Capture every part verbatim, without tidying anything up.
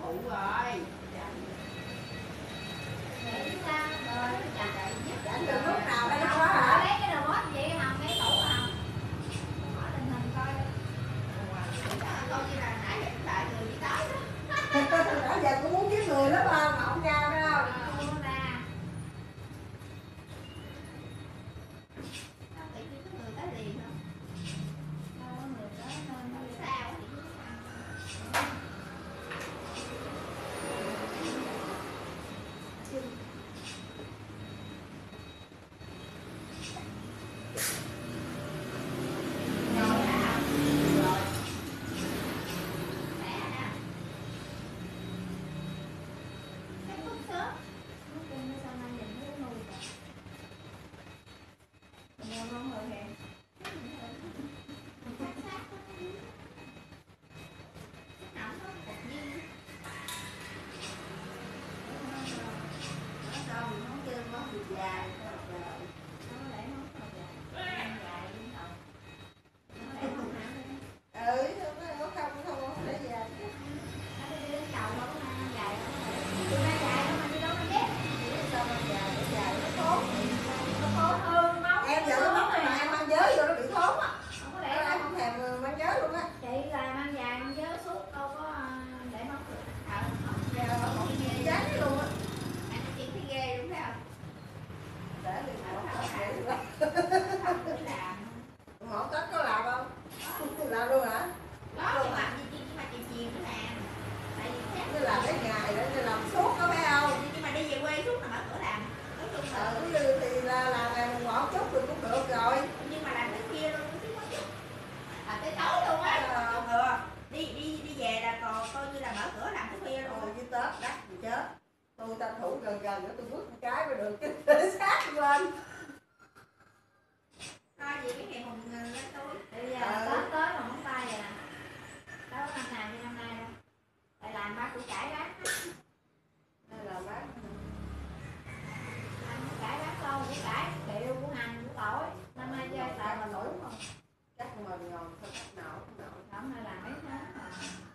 phụ rồi. Vậy sao rồi chạy chạy Rảnh được lúc nào đây quá hả? lấy cái đầu bóp vậy hồng mấy tủ hồng. Hỏi tình hình coi. Coi như là nãy giờ đợi người đi tới đó. Nãy giờ cũng muốn kiếm người lắm không? Mà không ra đâu. Không ra. Sao tự nhiên có người tới liền không? Đâu có người tới nên Không sao thì cứ sao. Rồi hả? Rồi. Khỏe hả? Cái thuốc sớm. nó kêu nó sao nay nhìn thấy nó nuôi kìa. Nhiều không rồi kìa. Dài. Nó để nó không dài. Ăn dài đi đầu. Nó để nó hả? Ừ, không không không không để dài. Nó đi đến đầu nó có ăn dài đâu. Tụi nó dài đâu mà đi đâu mà biết. Sao mà dài để dài nó thốn. Nó khốn hơn máu. Em giờ nó bóc mà em ăn giới vô nó bị thốn á. Không có để Em đâu. không thèm mang giới luôn á. Chị là mang dài mang giới suốt đâu có để móc được. Ờ, không. Giờ nó một chán luôn á. Anh chị thấy ghê đúng không? Để đi Không ngộ không để luôn. không được làm. Ngộ Tết có làm không? Làm luôn hả? Đó thì làm gì nhưng mà chiều chiều mới làm. Tại vì khác Nó làm cái ngày để làm suốt có phải không? nhưng mà đi về quê suốt là mở cửa làm. Nói chung là Ừ, thì là làm ngày mùng một chút thì cũng được rồi. nhưng mà làm tới kia luôn chứ có chút. À tới tối luôn á. Ừ. Đi đi đi về là còn coi như là mở cửa làm tới khuya luôn. Rồi với Tết đắt gì chết. Tôi tranh thủ gần gần nữa tôi bước một cái mới được cái sát lên. Thôi gì cái ngày mùng lên tối. Bây giờ Ừ. Tết tới mà móng tay rồi nè. Đâu có năm nào như năm nay đâu. Tại làm ba củ cải bán. Đây là bác. Ăn củ cải bán lâu, củ cải, kiệu, củ hành, củ tỏi. Năm nay chơi xài mà đủ không? Chắc mà ngon không cách nào cũng nổi. Không hay là mấy tháng mà.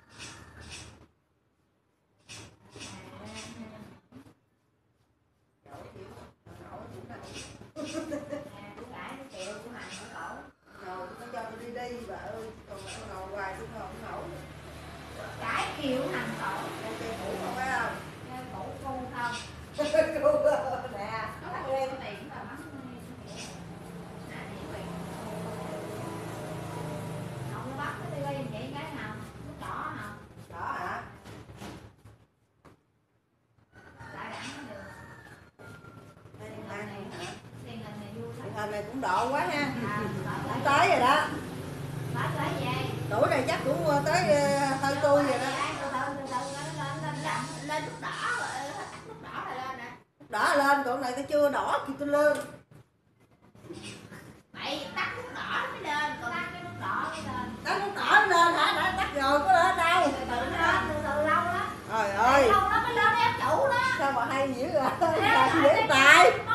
Nổi chịu. Nổi cũng nổi. À, củ cải, củ kiệu, củ hành, củ tỏi. Ngồi nó cho tôi đi đi bà ơi. Còn mà tôi ngồi hoài tôi ngồi không nổi. Cải, kiệu, hành, tỏi. Con cây cũ không phải không? Chơi củ cu không? Cô nè. Nó Bắt có em. tiền mà mắc. À thì vậy. Không nó bắt cái tivi làm vậy cái nào? Nó đỏ không? Đó hả? Lại đẳng nó được. Đây điện thoại này hả? Tiền hình này vui Điện lắm. thoại này cũng độ quá ha. À, Cũng tới rồi đó. Bắt lấy về. Tuổi này chắc cũng tới hơi tôi rồi đó. Từ từ từ từ lên lên lên chậm. Lên lúc đỏ rồi tắt lúc đỏ rồi lên nè. Đỏ lên, còn này tôi chưa đỏ kịp tôi lên. Mày tắt lúc đỏ mới lên còn Tắt cái nút đỏ cái lên. Tắt nút đỏ lên hả? Đã tắt rồi có lên đâu. Từ từ nó lên từ từ lâu đó. Trời ơi, Lâu nó mới lên em chủ đó. sao mà hay dữ vậy? Làm dễ tài.